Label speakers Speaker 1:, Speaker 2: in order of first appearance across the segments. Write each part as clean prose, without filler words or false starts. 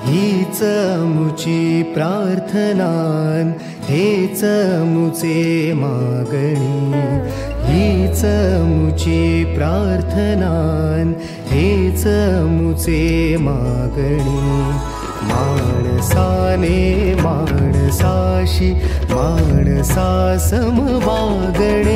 Speaker 1: हीच मुची प्रार्थनान हेच मुचे मागणी हीच मुची प्रार्थनान हेच मुचे मागणी माणसाने माणसाशी माणसा सम वागणे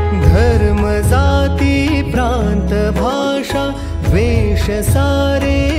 Speaker 1: धर्म जाती प्रांत भाषा वेश सारे